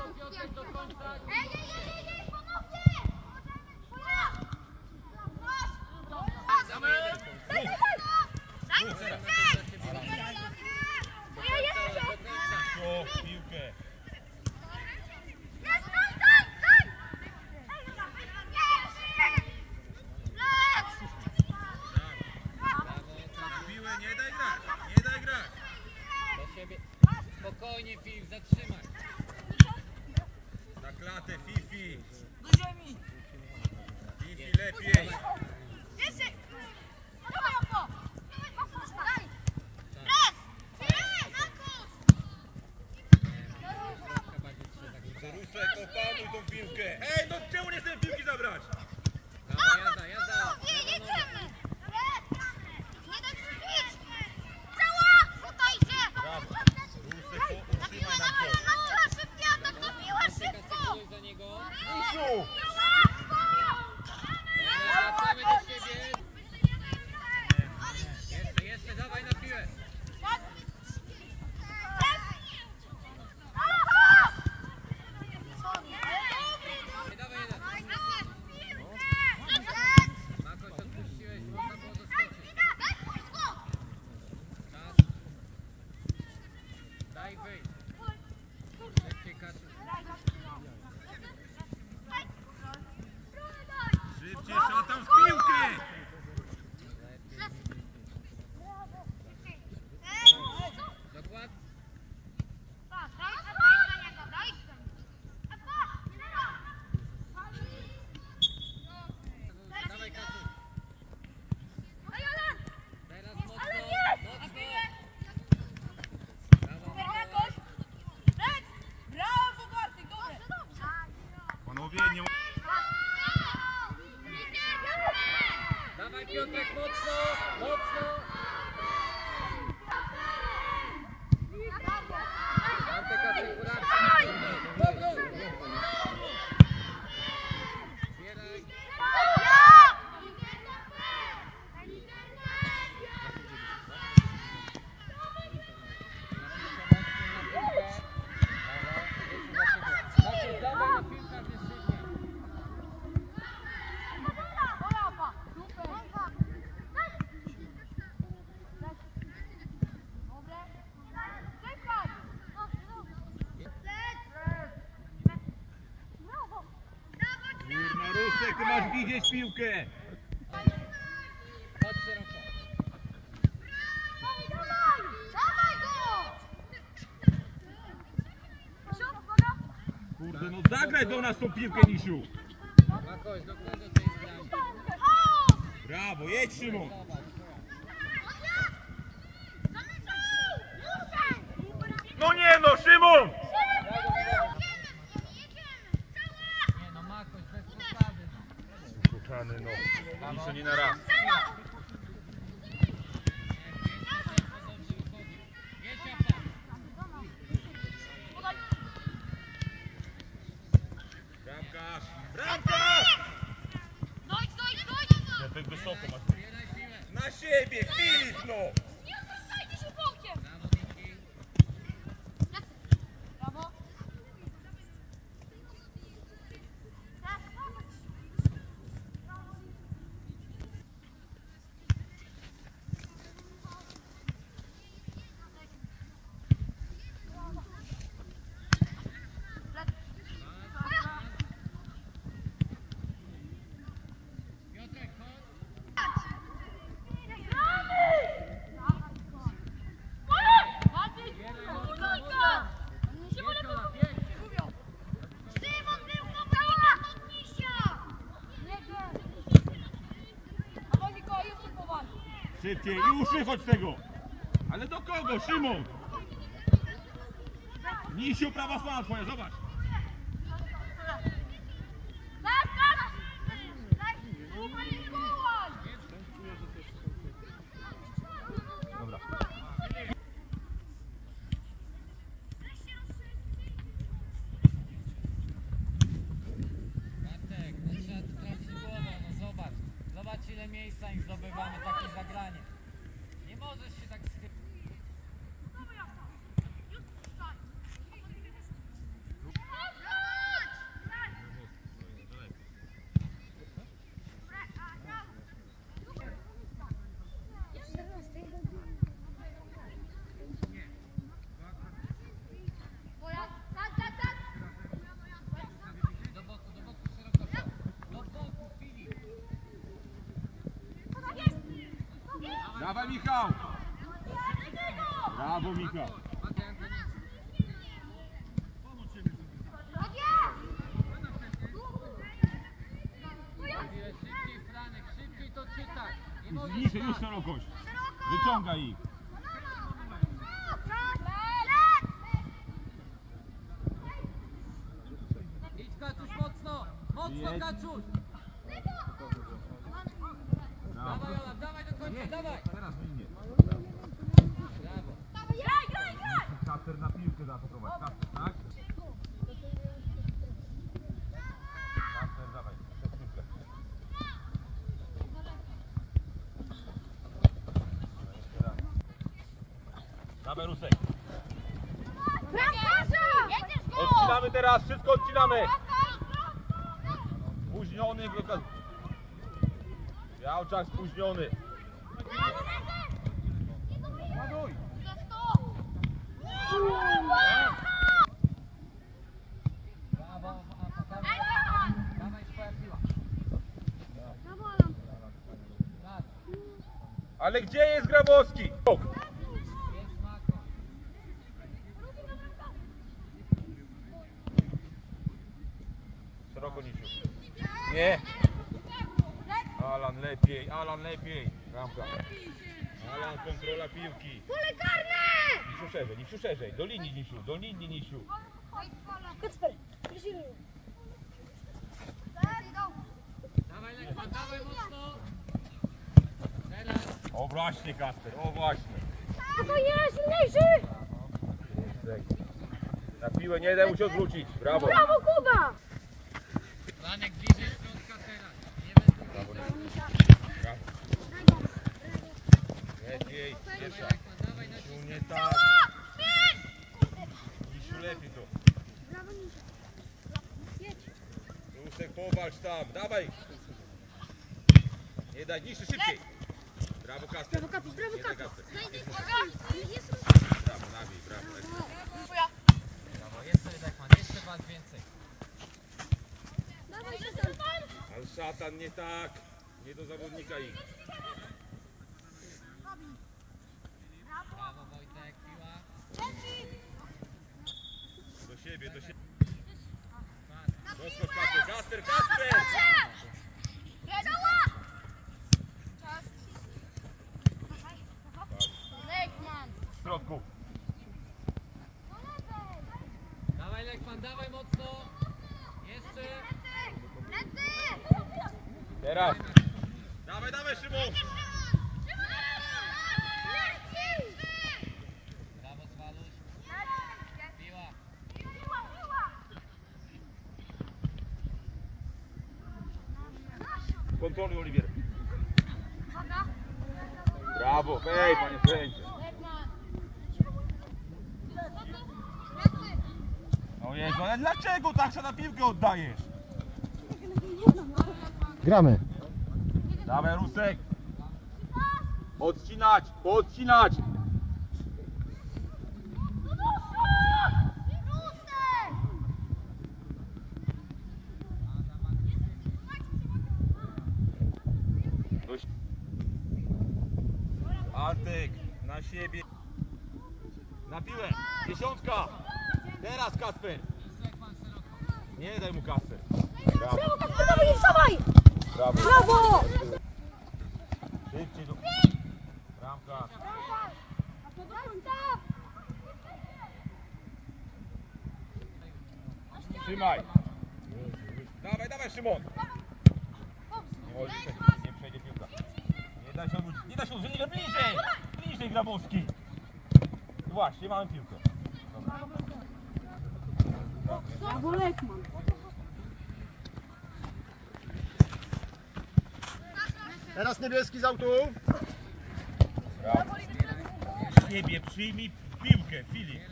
Spokojnie, Filip, zatrzymaj. Na klatę, Fifi. Do ziemi. Fifi lepiej. Rusek, opanuj tą piłkę. Ej, no czemu nie chcę piłki zabrać? Jazda, jazda. Wracamy do siebie. Jeszcze, dawaj na piłę. Dawaj jeden. Makoś odpuściłeś, można było doskoczyć. Czas. Daj wyjść. Szybciej, Kasiu. Szybciej, szatan w piłkę. Dokładnie. Dawaj, Kasiu. Teraz mocno, mocno. Brawo, Bartek, dobre. Panowie, nie... Dawaj, Piotrek, mocno, mocno. Antek, asekuracja. Powrót. Zbieraj. Dawaj na piłkę agresywnie. Kurna, Rusek, ty masz widzieć piłkę. Chodź szeroko. Kurde, no zagraj do nas tą piłkę, Nisiu. Makoś, do kogo tej strony? Brawo, jedź, Szymon. No nie no, Szymon! Nie no, Makoś, bez posady. Kochany, no. Nisio nie na raz. Bramkarz! Bramkarz! Ja tak wysoko masz. Na siebie, Filip, no! Szybciej i już wychodź z tego! Ale do kogo, Szymon? Nisiu, prawa strona twoja, zobacz! Dobra. Bartek, no trzeba tu trafić głową, no zobacz. Zobacz ile miejsca im zdobywamy, takie zagranie. Nie możesz się tak schylić. Dawaj Michał! Brawo Michał! Szybciej Franek, szybciej to czytaj. Nie możesz Niżej, tak. już szerokość. Wyciągaj ich. Idź Kaczuś mocno, mocno Jedź. Kaczuś. Dawaj Olaf, dawaj do końca, dawaj. Teraz linie. Brawo. Kasper na piłkę zaatakować. Kasper, tak? Kasper, dawaj. Przez piłkę. Jeszcze raz. Dawaj Rusek. Odcinamy teraz, wszystko odcinamy. Spóźniony. Białczak spóźniony. Ładuj. Brawo, dawaj swoja piła. Tak, Ale gdzie jest Grabowski? jest Mako. Szeroko Nisiu. Nie. Alan lepiej. Ramka. Alan, kontrola piłki. Pole karne! Nisiu szerzej. Do linii Nisiu. Kacper, prosimy. Dawaj Lekman, dawaj mocno. Teraz. O właśnie Kasper, o właśnie. To jest mniejszy! Na piłę nie daj mu się odwrócić. Brawo. Brawo, Kuba! Franek bliżej środka teraz. Nie będę. Brawo. Lepiej. Pierwsza. Lekman, dawaj na Nisiu nie tak. Nisiu lepiej to. Rusek powalcz tam. Dawaj. Nie daj, niższy szybciej. Brawo Kasper. Brawo, Kapi, brawo, Nie daj, Kapi. Kasper. Jest Brawo, nabij, brawo. Brawo, jeszcze Lekman, jeszcze was więcej. Dawaj, szatan. Ale szatan nie tak. Nie do zawodnika ich. Brawo Wojtek, piła. Do siebie. Doskocz Kasper. Kasper! W środku. Dawaj Lekman, dawaj mocno. Jeszcze. Teraz. Dawaj Szymon. Brawo Swaluś. Piła. Kontroluj Oliwier. Brawo, hej panie sędzio. O Jezu, ale dlaczego tak się na piłkę oddajesz? Gramy. Dawaj Rusek. Podcinać. Antek, na siebie. Na piłę. Dziesiątka. Teraz Kasper. Nie daj mu Kasper. Brawo. Brawo, Kacper, dawaj, nie wstawaj! Brawo. Brawo! Szybciej do... Bramka. Trzymaj. Dawaj Szymon. Nie przejdzie piłka. Nie da się odwrócić. Bliżej Grabowski. Właśnie, mamy piłkę. Brawo, Lekman. Teraz niebieski z autu. Brawo. Siebie, przyjmij piłkę, Filip.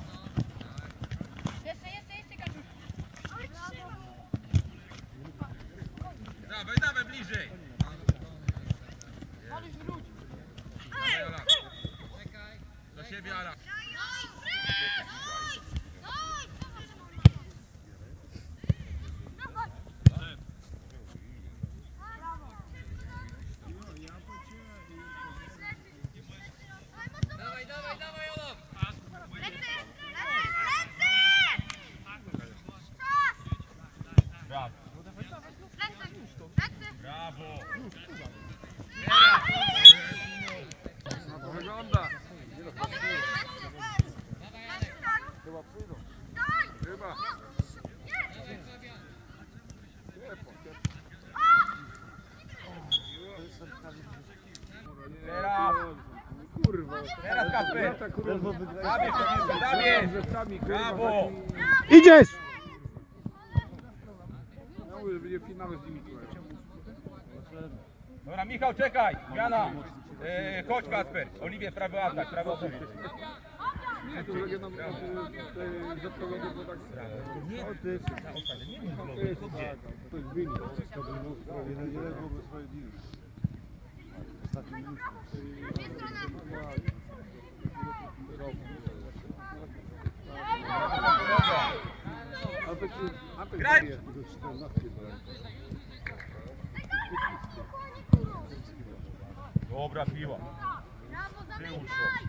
Dawaj, bliżej. Dawaj, Ala. Do siebie, Ala. Kasper! Zabierz to, zabierz! Brawo! Idziesz! Dobra, Michał, czekaj! Jana! Chodź Kasper! Oliwie, prawy atak, prawo obronie. Graj! Dobra piła. Tył szło.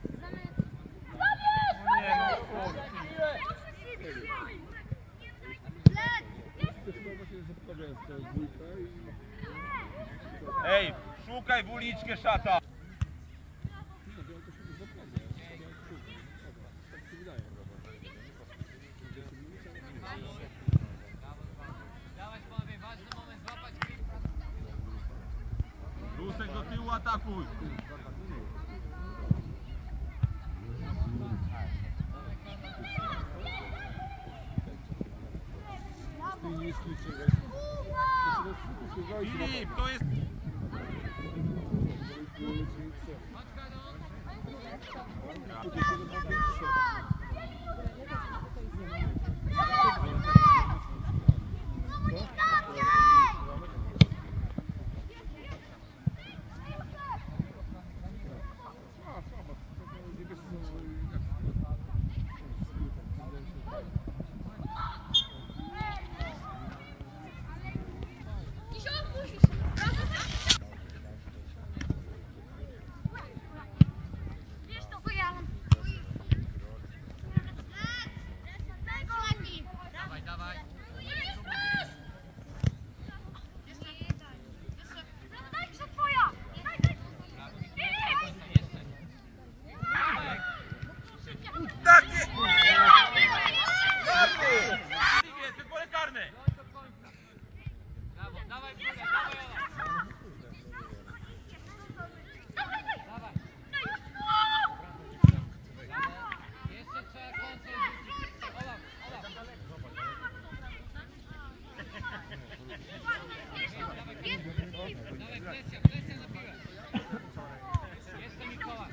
Ej, szukaj w uliczkę szata. Dawaj panowie, ważny moment, złapać piłkę. Rusek do tyłu, atakuj. Filip, to jest... Dawaj, dawaj. Takie! Oliwie, ty pole karne! Brawo, dawaj w górę, dawaj Ola. Dawaj. Jeszcze trzeba kończyć. Olaf, Olaf. Dawaj, presja, presja na piłę. Jeszcze Mikołaj.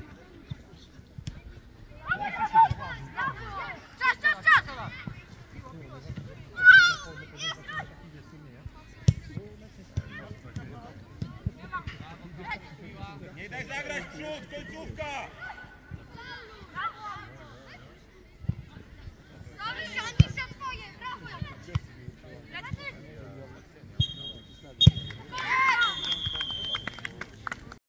Nie daj zagrać w przód, końcówka!